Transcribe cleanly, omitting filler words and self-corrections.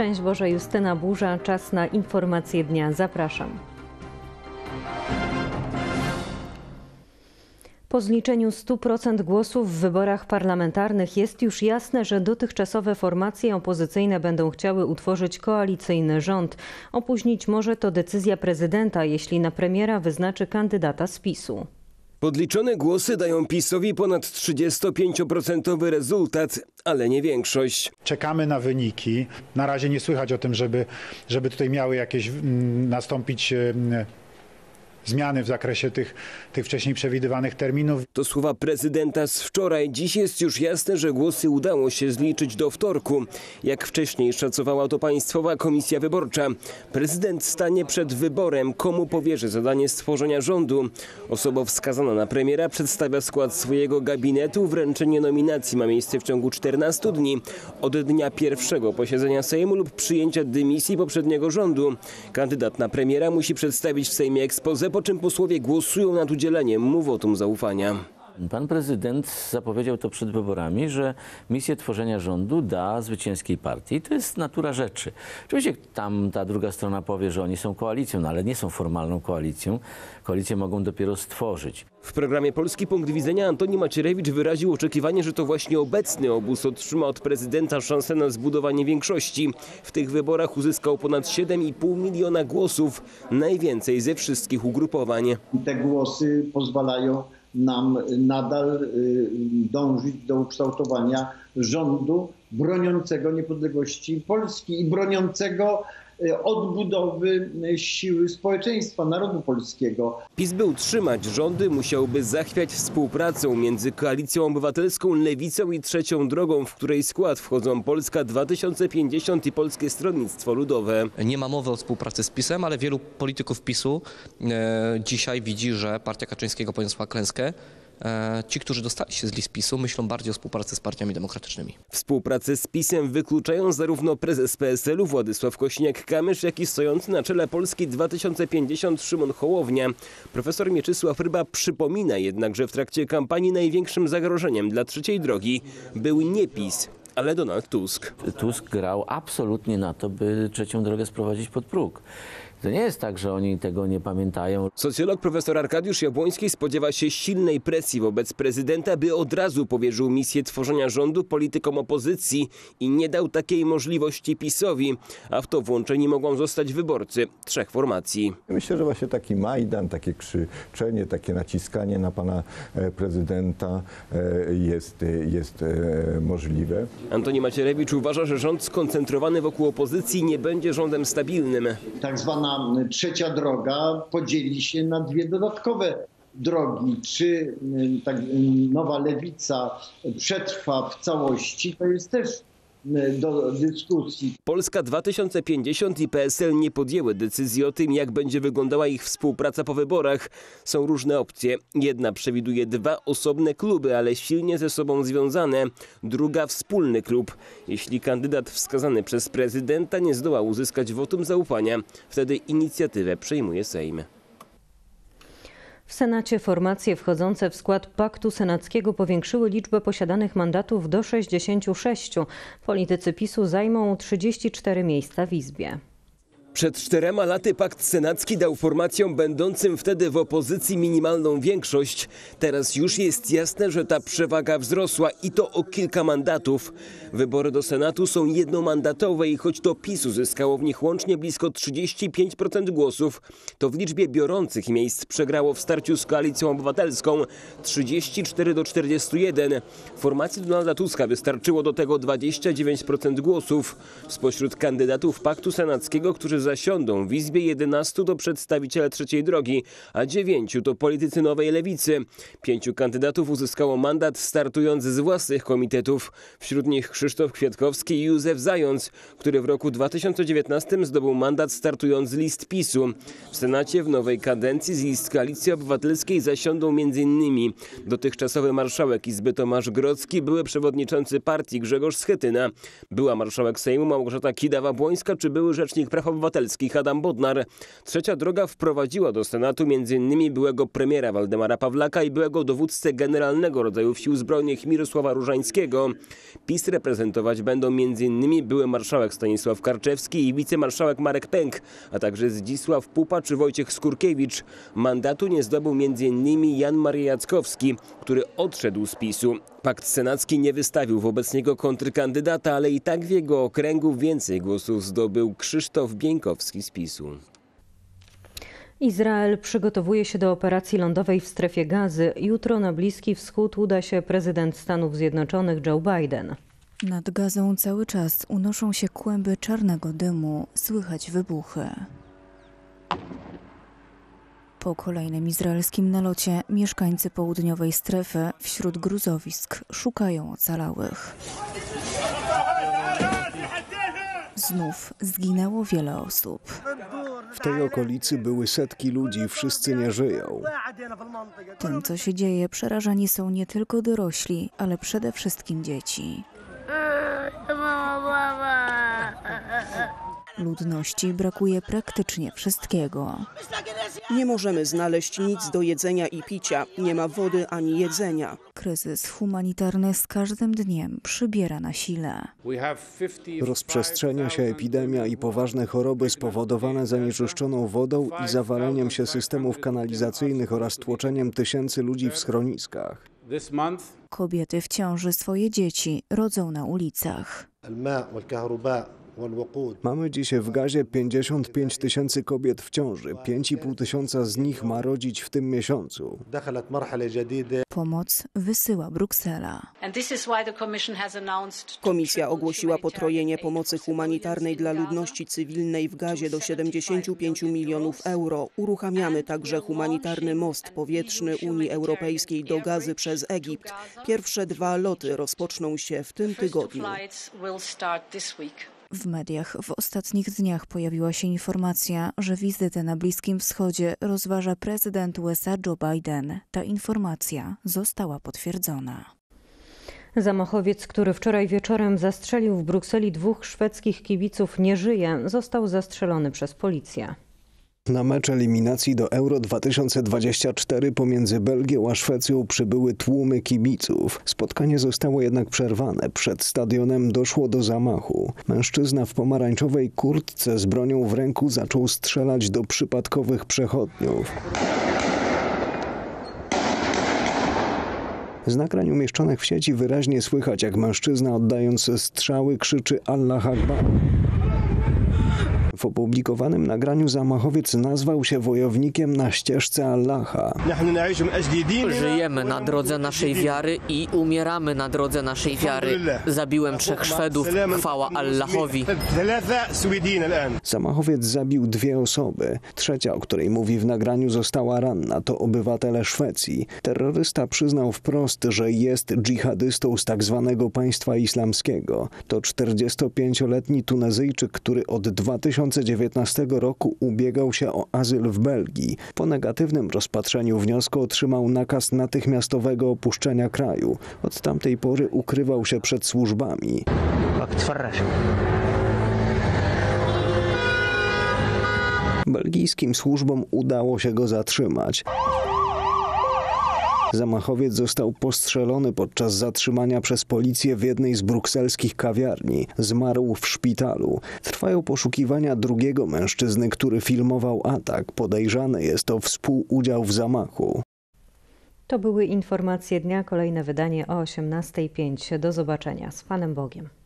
Szczęść Boże, Justyna Burza. Czas na informacje dnia. Zapraszam. Po zliczeniu 100% głosów w wyborach parlamentarnych jest już jasne, że dotychczasowe formacje opozycyjne będą chciały utworzyć koalicyjny rząd. Opóźnić może to decyzja prezydenta, jeśli na premiera wyznaczy kandydata z PiS-u. Podliczone głosy dają PiS-owi ponad 35% rezultat, ale nie większość. Czekamy na wyniki. Na razie nie słychać o tym, żeby tutaj miały jakieś nastąpić zmiany w zakresie tych wcześniej przewidywanych terminów. To słowa prezydenta z wczoraj. Dziś jest już jasne, że głosy udało się zliczyć do wtorku. Jak wcześniej szacowała to Państwowa Komisja Wyborcza. Prezydent stanie przed wyborem, komu powierzy zadanie stworzenia rządu. Osoba wskazana na premiera przedstawia skład swojego gabinetu. Wręczenie nominacji ma miejsce w ciągu 14 dni. Od dnia pierwszego posiedzenia Sejmu lub przyjęcia dymisji poprzedniego rządu. Kandydat na premiera musi przedstawić w Sejmie exposé, po czym posłowie głosują nad udzieleniem mu wotum zaufania. Pan prezydent zapowiedział to przed wyborami, że misję tworzenia rządu da zwycięskiej partii. To jest natura rzeczy. Oczywiście tam ta druga strona powie, że oni są koalicją, no ale nie są formalną koalicją. Koalicję mogą dopiero stworzyć. W programie Polski Punkt Widzenia Antoni Macierewicz wyraził oczekiwanie, że to właśnie obecny obóz otrzyma od prezydenta szansę na zbudowanie większości. W tych wyborach uzyskał ponad 7,5 miliona głosów, najwięcej ze wszystkich ugrupowań. Te głosy pozwalają nam nadal dążyć do ukształtowania rządu broniącego niepodległości Polski i broniącego odbudowy siły społeczeństwa, narodu polskiego. PiS, by utrzymać rządy, musiałby zachwiać współpracą między Koalicją Obywatelską, Lewicą i Trzecią Drogą, w której skład wchodzą Polska 2050 i Polskie Stronnictwo Ludowe. Nie ma mowy o współpracy z PiS-em, ale wielu polityków PiS-u dzisiaj widzi, że partia Kaczyńskiego poniosła klęskę. Ci, którzy dostali się z list PiS-u, myślą bardziej o współpracy z partiami demokratycznymi. Współpracę z PiS-em wykluczają zarówno prezes PSL-u Władysław Kosiniak-Kamysz, jak i stojący na czele Polski 2050 Szymon Hołownia. Profesor Mieczysław Ryba przypomina jednak, że w trakcie kampanii największym zagrożeniem dla Trzeciej Drogi był nie PiS, ale Donald Tusk. Tusk grał absolutnie na to, by Trzecią Drogę sprowadzić pod próg. To nie jest tak, że oni tego nie pamiętają. Socjolog profesor Arkadiusz Jabłoński spodziewa się silnej presji wobec prezydenta, by od razu powierzył misję tworzenia rządu politykom opozycji i nie dał takiej możliwości PiS-owi, a w to włączeni mogą zostać wyborcy trzech formacji. Myślę, że właśnie taki majdan, takie krzyczenie, takie naciskanie na pana prezydenta jest możliwe. Antoni Macierewicz uważa, że rząd skoncentrowany wokół opozycji nie będzie rządem stabilnym. Tak zwana Trzecia Droga podzieli się na dwie dodatkowe drogi. Czy nowa lewica przetrwa w całości, to jest też do dyskusji. Polska 2050 i PSL nie podjęły decyzji o tym, jak będzie wyglądała ich współpraca po wyborach. Są różne opcje. Jedna przewiduje dwa osobne kluby, ale silnie ze sobą związane. Druga wspólny klub. Jeśli kandydat wskazany przez prezydenta nie zdoła uzyskać wotum zaufania, wtedy inicjatywę przejmuje Sejm. W Senacie formacje wchodzące w skład Paktu Senackiego powiększyły liczbę posiadanych mandatów do 66. Politycy PiS-u zajmą 34 miejsca w Izbie. Przed 4 laty Pakt Senacki dał formacjom będącym wtedy w opozycji minimalną większość. Teraz już jest jasne, że ta przewaga wzrosła i to o kilka mandatów. Wybory do Senatu są jednomandatowe i choć to PiS uzyskało w nich łącznie blisko 35% głosów, to w liczbie biorących miejsc przegrało w starciu z Koalicją Obywatelską 34-41. Formacji Donalda Tuska wystarczyło do tego 29% głosów. Spośród kandydatów Paktu Senackiego, którzy zasiądą w Izbie, 11 to przedstawiciele Trzeciej Drogi, a 9 to politycy Nowej Lewicy. 5 kandydatów uzyskało mandat startując z własnych komitetów. Wśród nich Krzysztof Kwiatkowski i Józef Zając, który w roku 2019 zdobył mandat startując z list PiS-u. W Senacie w nowej kadencji z list Koalicji Obywatelskiej zasiądą m.in. dotychczasowy marszałek Izby Tomasz Grodzki, były przewodniczący partii Grzegorz Schetyna, była marszałek Sejmu Małgorzata Kidawa-Błońska czy były rzecznik praw obywatelskich Obywatelskich Adam Bodnar. Trzecia droga wprowadziła do Senatu m.in. byłego premiera Waldemara Pawlaka i byłego dowódcę generalnego rodzajów Sił Zbrojnych Mirosława Różańskiego. PiS reprezentować będą m.in. były marszałek Stanisław Karczewski i wicemarszałek Marek Pęk, a także Zdzisław Pupa czy Wojciech Skurkiewicz. Mandatu nie zdobył m.in. Jan Maria Jackowski, który odszedł z PiS-u. Pakt senacki nie wystawił wobec niego kontrkandydata, ale i tak w jego okręgu więcej głosów zdobył Krzysztof Bieńkowski z PiS-u. Izrael przygotowuje się do operacji lądowej w strefie Gazy. Jutro na Bliski Wschód uda się prezydent Stanów Zjednoczonych Joe Biden. Nad Gazą cały czas unoszą się kłęby czarnego dymu, słychać wybuchy. Po kolejnym izraelskim nalocie mieszkańcy południowej strefy wśród gruzowisk szukają ocalałych. Znów zginęło wiele osób. W tej okolicy były setki ludzi, wszyscy nie żyją. Tym, co się dzieje, przerażani są nie tylko dorośli, ale przede wszystkim dzieci. Ludności brakuje praktycznie wszystkiego. Nie możemy znaleźć nic do jedzenia i picia. Nie ma wody ani jedzenia. Kryzys humanitarny z każdym dniem przybiera na sile. Rozprzestrzenia się epidemia i poważne choroby spowodowane zanieczyszczoną wodą i zawaleniem się systemów kanalizacyjnych oraz tłoczeniem tysięcy ludzi w schroniskach. Kobiety w ciąży swoje dzieci rodzą na ulicach. Mamy dzisiaj w Gazie 55 tysięcy kobiet w ciąży. 5,5 tysiąca z nich ma rodzić w tym miesiącu. Pomoc wysyła Bruksela. Komisja ogłosiła potrojenie pomocy humanitarnej dla ludności cywilnej w Gazie do 75 milionów euro. Uruchamiamy także humanitarny most powietrzny Unii Europejskiej do Gazy przez Egipt. Pierwsze 2 loty rozpoczną się w tym tygodniu. W mediach w ostatnich dniach pojawiła się informacja, że wizytę na Bliskim Wschodzie rozważa prezydent USA Joe Biden. Ta informacja została potwierdzona. Zamachowiec, który wczoraj wieczorem zastrzelił w Brukseli 2 szwedzkich kibiców, nie żyje. Został zastrzelony przez policję. Na mecz eliminacji do Euro 2024 pomiędzy Belgią a Szwecją przybyły tłumy kibiców. Spotkanie zostało jednak przerwane. Przed stadionem doszło do zamachu. Mężczyzna w pomarańczowej kurtce z bronią w ręku zaczął strzelać do przypadkowych przechodniów. Z nagrań umieszczonych w sieci wyraźnie słychać, jak mężczyzna oddając strzały krzyczy Allah Akbar. W opublikowanym nagraniu zamachowiec nazwał się wojownikiem na ścieżce Allaha. Żyjemy na drodze naszej wiary i umieramy na drodze naszej wiary. Zabiłem 3 Szwedów, chwała Allahowi. Zamachowiec zabił 2 osoby. Trzecia, o której mówi w nagraniu, została ranna. To obywatele Szwecji. Terrorysta przyznał wprost, że jest dżihadystą z tak zwanego państwa islamskiego. To 45-letni Tunezyjczyk, który od 2019 roku ubiegał się o azyl w Belgii. Po negatywnym rozpatrzeniu wniosku otrzymał nakaz natychmiastowego opuszczenia kraju. Od tamtej pory ukrywał się przed służbami. Belgijskim służbom udało się go zatrzymać. Zamachowiec został postrzelony podczas zatrzymania przez policję w jednej z brukselskich kawiarni. Zmarł w szpitalu. Trwają poszukiwania drugiego mężczyzny, który filmował atak. Podejrzany jest o współudział w zamachu. To były informacje dnia. Kolejne wydanie o 18:05. Do zobaczenia. Z Panem Bogiem.